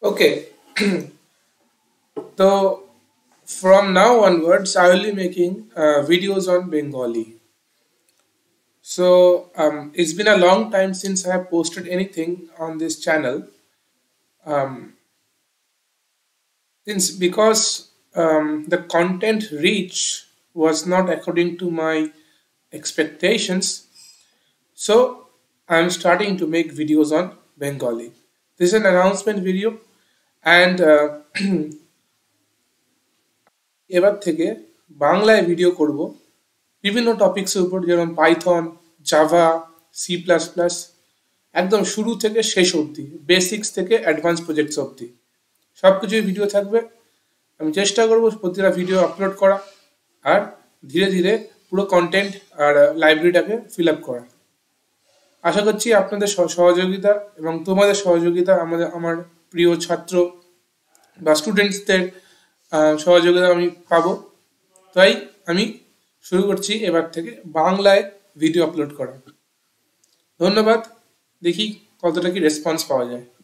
Okay, so from now onwards, I will be making videos on Bengali. It's been a long time since I have posted anything on this channel. Um, since because the content reach was not according to my expectations, so I'm starting to make videos on Bengali. This is an announcement video, and এবার থেকে বাংলায় video করব বিভিন্ন টপিকসের উপর, যেমন Python, Java, C plus plus, একদম শুরু থেকে শেষ অবধি, বেসিক্স থেকে অ্যাডভান্স প্রজেক্টস অবধি সব কিছুই ভিডিও থাকবে। আমি চেষ্টা করব প্রতিটা ভিডিও আপলোড করা আর ধীরে ধীরে পুরো কন্টেন্ট আর লাইব্রেরিটাকে ফিল আপ করা। আশা করছি আপনাদের সহযোগিতা এবং তোমাদের সহযোগিতা, আমার প্রিয় ছাত্র বা স্টুডেন্টসদের সহযোগিতা আমি পাবো। তাই আমি শুরু করছি এবার থেকে বাংলায় ভিডিও আপলোড করা। ধন্যবাদ। দেখি কতটা কি রেসপন্স পাওয়া যায়।